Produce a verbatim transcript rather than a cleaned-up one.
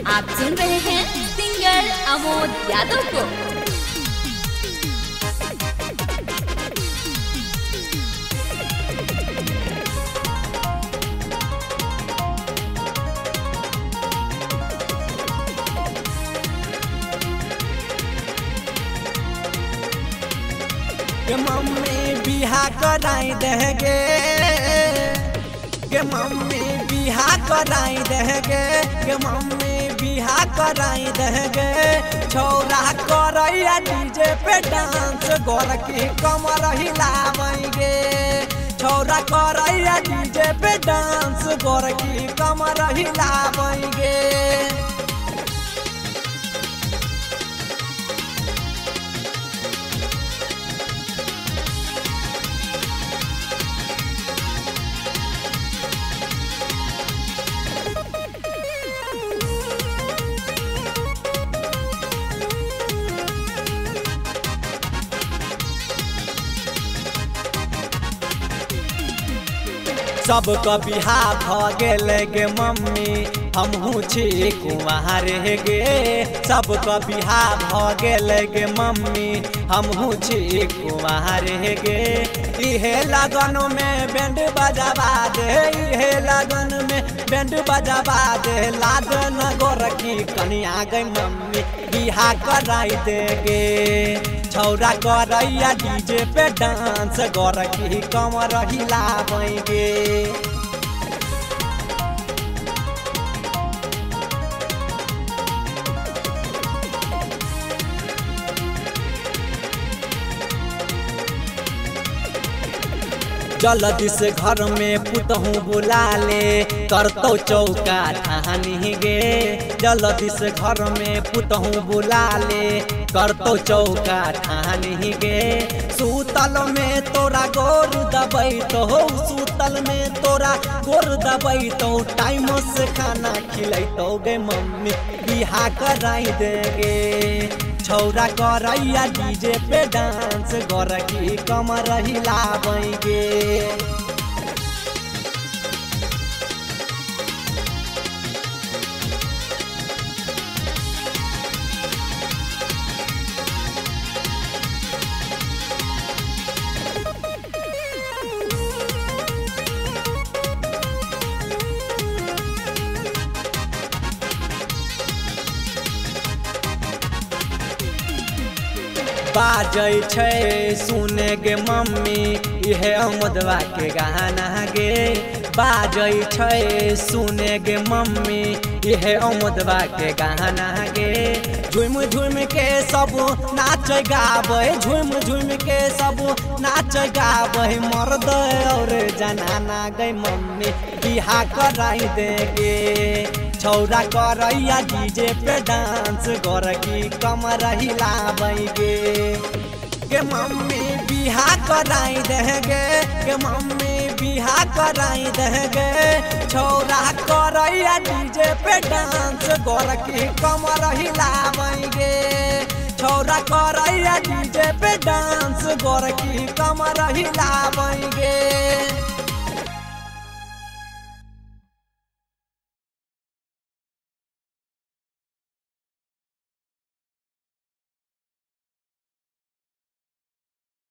आप सुन रहे हैं सिंगर अमोद यादव को। के मम्मी बिहा कराई देगे, के मम्मी बिहा कराई देगे, के मम्मी बिहा कराई देगे। छौरा करैया डीजे पे डांस गोर की कमर हिलावेंगे। छौरा करैया डीजे पे डांस गोर की कमर हिलावेंगे। सबका बिहार भ गेल गे मम्मी, हमहू छी कुमार गे। सबका बिहार भ गेल गे मम्मी, हमहू छी कुमार गे। इहे लगन में बैंड बजावा दे, इहे लगन में बैंड बजावा दे। लागन गोरखी कनिया गई मम्मी बिहा कराई देगे। छौरा करैया डीजे पे डांस गोरखी कमर हिलावेंगे। जल्दी से घर में पुतहूँ बुला ले, करतो चौका ठानी गे। जल्दी से घर में पुतहूँ बुला ले, करतो चौका ठानी गे। सूतल में तोरा गोर दबई तो, सूतल में तोरा गोर दबई तो। टाइम से खाना खिलैतो गे मम्मी बिहा कराई देगे। छौरा करैया डीजे पे डांस गोरखी कमर हिलावेंगे। बाजै छै सुने गे मम्मी इहे अमदवा के गाना गे। बाजै छै सुने गे मम्मी इहे अमदवा के गाना गे। झुम झुम के सब नाच गावे, झुम झुम के सब नाच गावे। मर्द और जनाना गई मम्मी बिहा कराई देगे। छौरा करैया डीजे पे डांस गोरखी कमर हिलावेंगे। के मम्मी बिहा कराई देगे, के मम्मी बिहा कराई देगे। छौरा करैया डीजे पे डांस गोरखी कमर हिलावेंगे। छौरा करैया डीजे पे डांस गोरखी कमर हिलावेंगे।